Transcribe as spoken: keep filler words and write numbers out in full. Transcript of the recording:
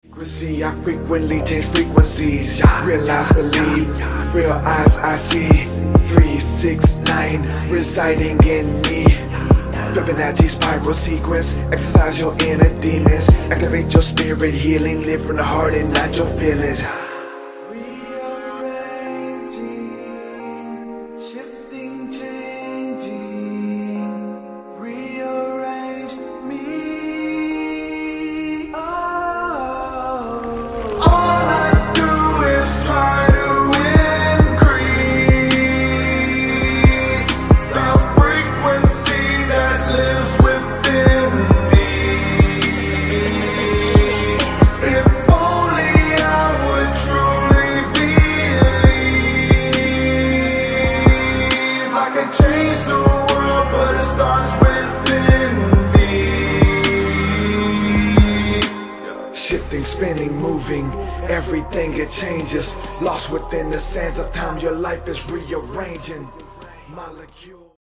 I frequently change frequencies. Realize, believe, real eyes I see. Three, six, nine, residing in me. Fibonacci spiral sequence. Exercise your inner demons. Activate your spirit healing. Live from the heart and not your feelings. Rearranging, shifting, changing. Rearrange me. Oh. All I do is try to increase the frequency that lives within me. If only I would truly believe I can change the world, but it starts within me. Shifting, spinning, moving, everything it changes. Lost within the sands of time, your life is rearranging. Molecule.